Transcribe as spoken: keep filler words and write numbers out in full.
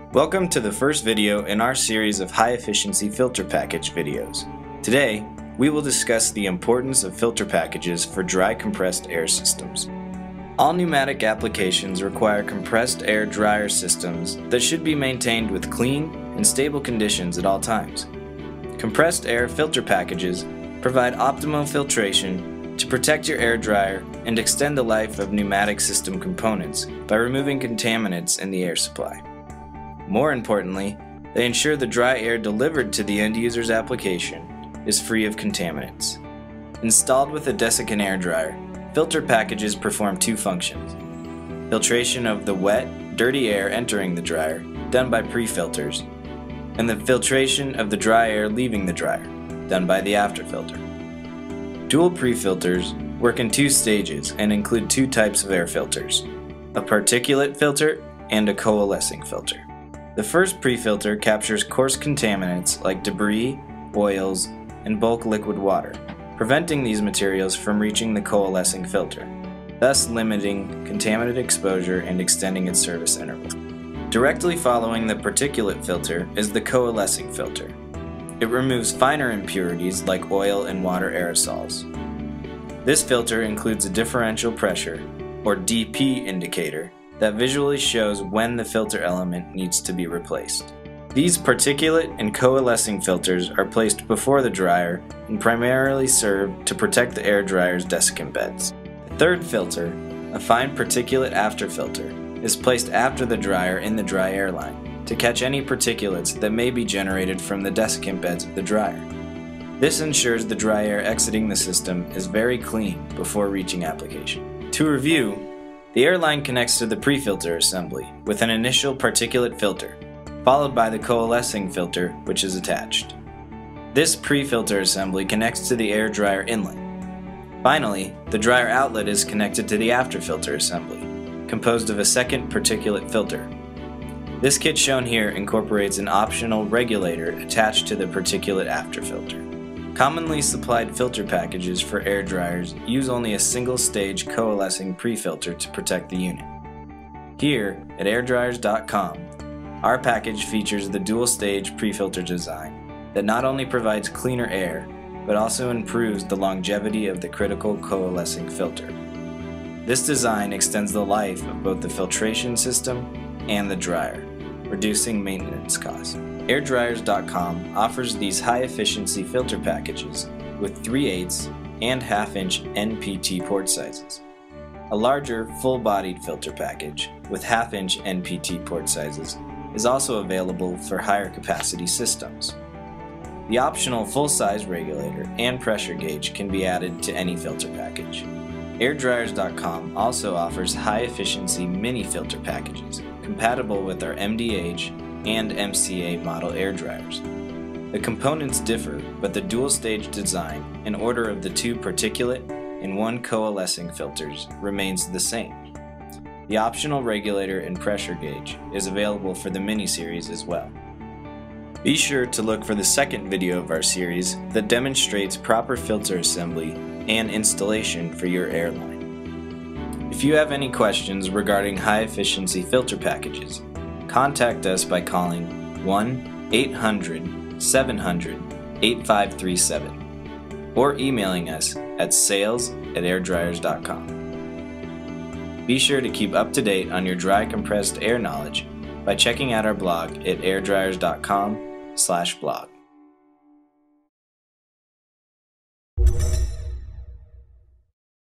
Welcome to the first video in our series of high-efficiency filter package videos. Today, we will discuss the importance of filter packages for dry compressed air systems. All pneumatic applications require compressed air dryer systems that should be maintained with clean and stable conditions at all times. Compressed air filter packages provide optimal filtration to protect your air dryer and extend the life of pneumatic system components by removing contaminants in the air supply. More importantly, they ensure the dry air delivered to the end user's application is free of contaminants. Installed with a desiccant air dryer, filter packages perform two functions: filtration of the wet, dirty air entering the dryer, done by pre-filters, and the filtration of the dry air leaving the dryer, done by the afterfilter. Dual pre-filters work in two stages and include two types of air filters: a particulate filter and a coalescing filter. The first pre-filter captures coarse contaminants like debris, oils, and bulk liquid water, preventing these materials from reaching the coalescing filter, thus limiting contaminant exposure and extending its service interval. Directly following the particulate filter is the coalescing filter. It removes finer impurities like oil and water aerosols. This filter includes a differential pressure, or D P indicator, that visually shows when the filter element needs to be replaced. These particulate and coalescing filters are placed before the dryer and primarily serve to protect the air dryer's desiccant beds. The third filter, a fine particulate afterfilter, is placed after the dryer in the dry air line to catch any particulates that may be generated from the desiccant beds of the dryer. This ensures the dry air exiting the system is very clean before reaching application. To review, the air line connects to the pre-filter assembly with an initial particulate filter, followed by the coalescing filter, which is attached. This pre-filter assembly connects to the air dryer inlet. Finally, the dryer outlet is connected to the afterfilter assembly, composed of a second particulate filter. This kit shown here incorporates an optional regulator attached to the particulate afterfilter. Commonly supplied filter packages for air dryers use only a single-stage coalescing pre-filter to protect the unit. Here, at air dryers dot com, our package features the dual-stage pre-filter design that not only provides cleaner air, but also improves the longevity of the critical coalescing filter. This design extends the life of both the filtration system and the dryer, reducing maintenance costs. air dryers dot com offers these high-efficiency filter packages with three eighths and half inch N P T port sizes. A larger, full-bodied filter package with half inch N P T port sizes is also available for higher capacity systems. The optional full-size regulator and pressure gauge can be added to any filter package. air dryers dot com also offers high-efficiency mini filter packages compatible with our M D H and M C A model air dryers. The components differ, but the dual-stage design and order of the two particulate and one coalescing filters remains the same. The optional regulator and pressure gauge is available for the mini series as well. Be sure to look for the second video of our series that demonstrates proper filter assembly and installation for your airline. If you have any questions regarding high-efficiency filter packages, contact us by calling one eight hundred, seven hundred, eight five three seven or emailing us at sales at air dryers dot com. Be sure to keep up to date on your dry compressed air knowledge by checking out our blog at air dryers dot com slash blog.